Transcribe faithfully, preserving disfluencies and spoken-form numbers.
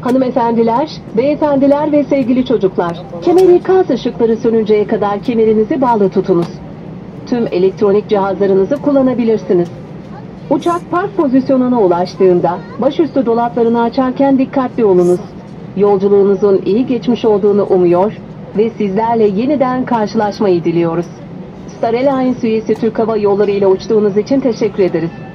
Hanımefendiler, beyefendiler ve sevgili çocuklar, kemer ikaz ışıkları sönünceye kadar kemerinizi bağlı tutunuz. Tüm elektronik cihazlarınızı kullanabilirsiniz. Uçak park pozisyonuna ulaştığında başüstü dolaplarını açarken dikkatli olunuz. Yolculuğunuzun iyi geçmiş olduğunu umuyor ve sizlerle yeniden karşılaşmayı diliyoruz. Star Alliance üyesi Türk Hava Yolları ile uçtuğunuz için teşekkür ederiz.